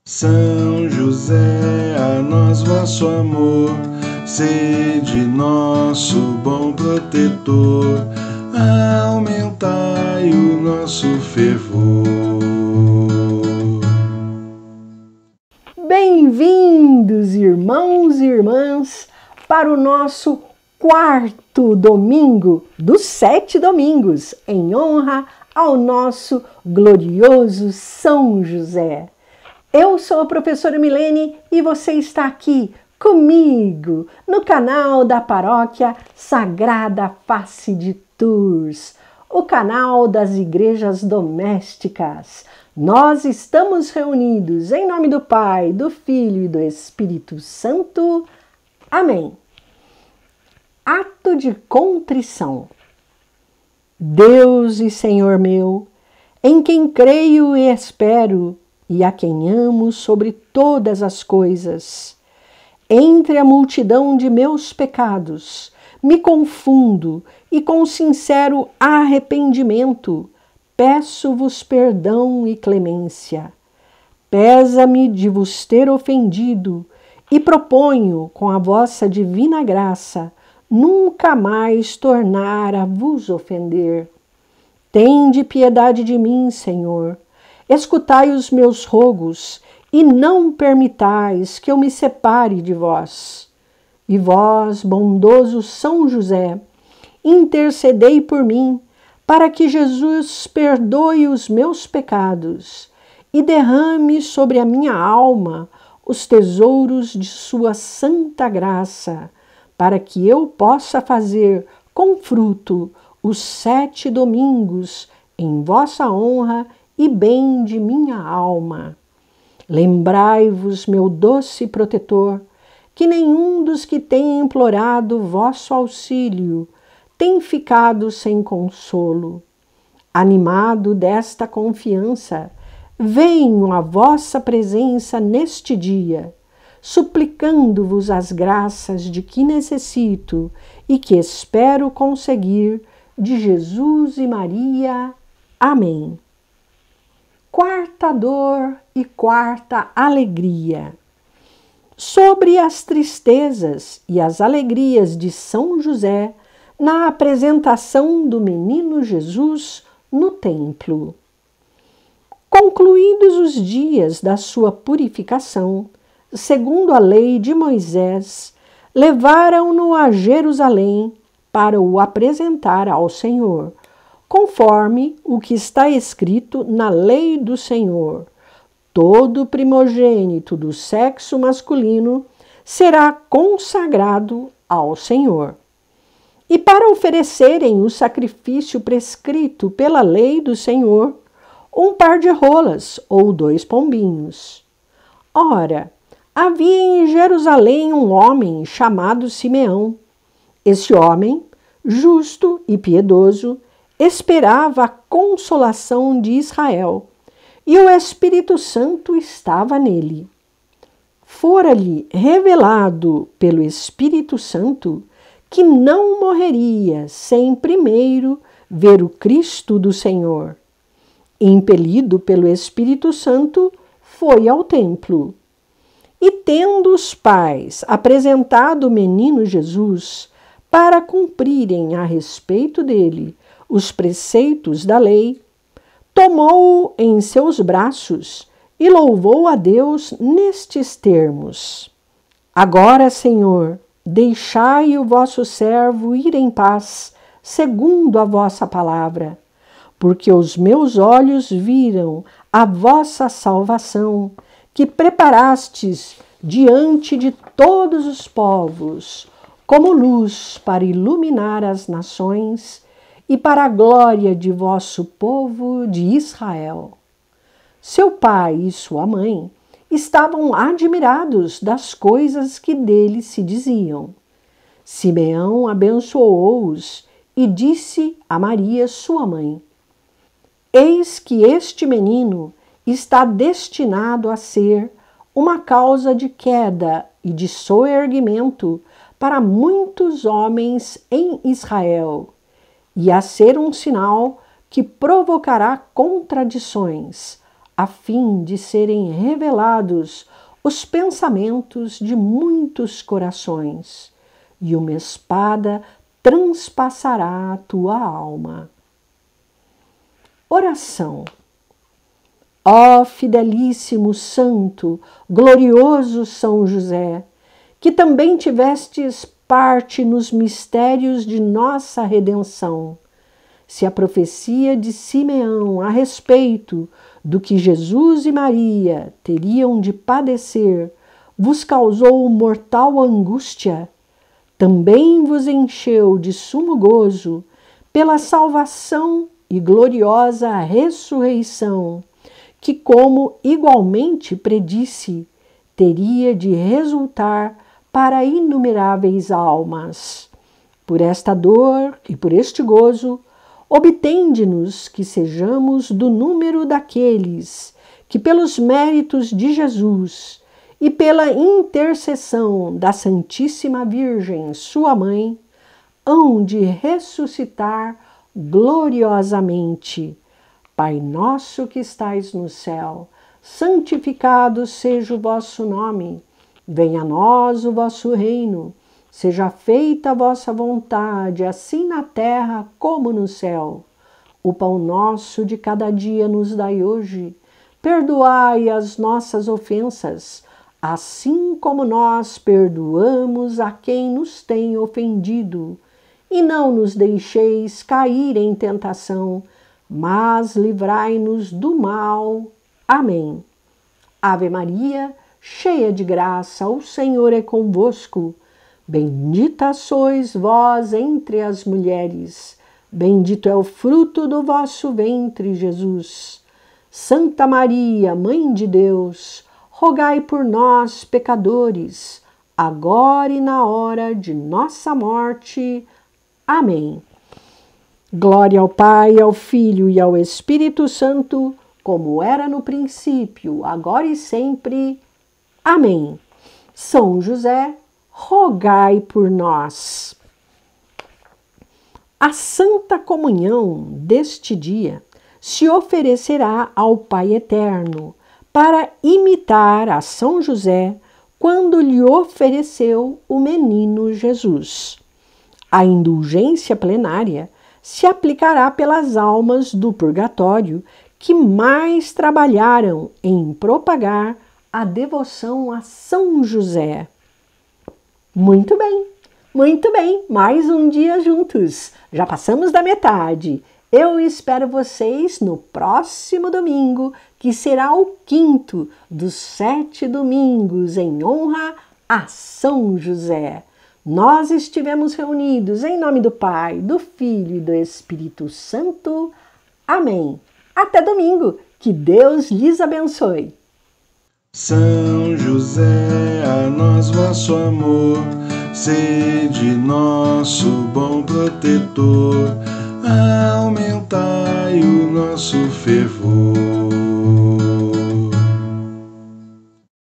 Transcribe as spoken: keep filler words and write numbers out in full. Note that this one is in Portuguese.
São José, a nós vosso amor, sede nosso bom protetor, aumentai o nosso fervor. Bem-vindos, irmãos e irmãs, para o nosso quarto domingo dos sete domingos, em honra ao nosso glorioso São José. Eu sou a professora Milene e você está aqui comigo no canal da Paróquia Sagrada Face de Tours, o canal das igrejas domésticas. Nós estamos reunidos em nome do Pai, do Filho e do Espírito Santo. Amém. Ato de contrição. Deus e Senhor meu, em quem creio e espero, e a quem amo sobre todas as coisas. Entre a multidão de meus pecados, me confundo e com sincero arrependimento, peço-vos perdão e clemência. Pesa-me de vos ter ofendido e proponho, com a vossa divina graça, nunca mais tornar a vos ofender. Tende piedade de mim, Senhor. Escutai os meus rogos e não permitais que eu me separe de vós. E vós, bondoso São José, intercedei por mim, para que Jesus perdoe os meus pecados e derrame sobre a minha alma os tesouros de sua santa graça, para que eu possa fazer com fruto os sete domingos em vossa honra e bem de minha alma. Lembrai-vos, meu doce protetor, que nenhum dos que tem implorado vosso auxílio tem ficado sem consolo. Animado desta confiança, venho à vossa presença neste dia, suplicando-vos as graças de que necessito e que espero conseguir de Jesus e Maria. Amém. Quarta dor e quarta alegria. Sobre as tristezas e as alegrias de São José na apresentação do menino Jesus no templo. Concluídos os dias da sua purificação, segundo a lei de Moisés, levaram-no a Jerusalém para o apresentar ao Senhor, conforme o que está escrito na lei do Senhor. Todo primogênito do sexo masculino será consagrado ao Senhor. E para oferecerem o sacrifício prescrito pela lei do Senhor, um par de rolas ou dois pombinhos. Ora, havia em Jerusalém um homem chamado Simeão. Esse homem, justo e piedoso, esperava a consolação de Israel, e o Espírito Santo estava nele. Fora-lhe revelado pelo Espírito Santo que não morreria sem primeiro ver o Cristo do Senhor. Impelido pelo Espírito Santo, foi ao templo. E tendo os pais apresentado o menino Jesus para cumprirem a respeito dele os preceitos da lei, tomou-o em seus braços e louvou a Deus nestes termos: Agora, Senhor, deixai o vosso servo ir em paz, segundo a vossa palavra, porque os meus olhos viram a vossa salvação, que preparastes diante de todos os povos, como luz para iluminar as nações e para a glória de vosso povo de Israel. Seu pai e sua mãe estavam admirados das coisas que dele se diziam. Simeão abençoou-os e disse a Maria, sua mãe: Eis que este menino está destinado a ser uma causa de queda e de soerguimento para muitos homens em Israel, e a ser um sinal que provocará contradições, a fim de serem revelados os pensamentos de muitos corações, e uma espada transpassará a tua alma. Oração. Ó fidelíssimo santo, glorioso São José, que também tivestes parte nos mistérios de nossa redenção, se a profecia de Simeão a respeito do que Jesus e Maria teriam de padecer vos causou mortal angústia, também vos encheu de sumo gozo pela salvação e gloriosa ressurreição, que, como igualmente predisse, teria de resultar para inumeráveis almas. Por esta dor e por este gozo, obtende-nos que sejamos do número daqueles que, pelos méritos de Jesus e pela intercessão da Santíssima Virgem, sua mãe, hão de ressuscitar gloriosamente. Pai nosso que estais no céu, santificado seja o vosso nome. Venha a nós o vosso reino. Seja feita a vossa vontade, assim na terra como no céu. O pão nosso de cada dia nos dai hoje. Perdoai as nossas ofensas, assim como nós perdoamos a quem nos tem ofendido. E não nos deixeis cair em tentação, mas livrai-nos do mal. Amém. Ave Maria, cheia de graça, o Senhor é convosco. Bendita sois vós entre as mulheres, bendito é o fruto do vosso ventre, Jesus. Santa Maria, Mãe de Deus, rogai por nós, pecadores, agora e na hora de nossa morte. Amém. Glória ao Pai, ao Filho e ao Espírito Santo, como era no princípio, agora e sempre. Amém. São José, rogai por nós. A Santa Comunhão deste dia se oferecerá ao Pai Eterno para imitar a São José quando lhe ofereceu o menino Jesus. A indulgência plenária se aplicará pelas almas do purgatório que mais trabalharam em propagar a devoção a São José. Muito bem, muito bem, mais um dia juntos. Já passamos da metade. Eu espero vocês no próximo domingo, que será o quinto dos sete domingos em honra a São José. Nós estivemos reunidos em nome do Pai, do Filho e do Espírito Santo. Amém. Até domingo. Que Deus lhes abençoe. São José, a nós vosso amor, sede nosso bom protetor, aumentai o nosso fervor.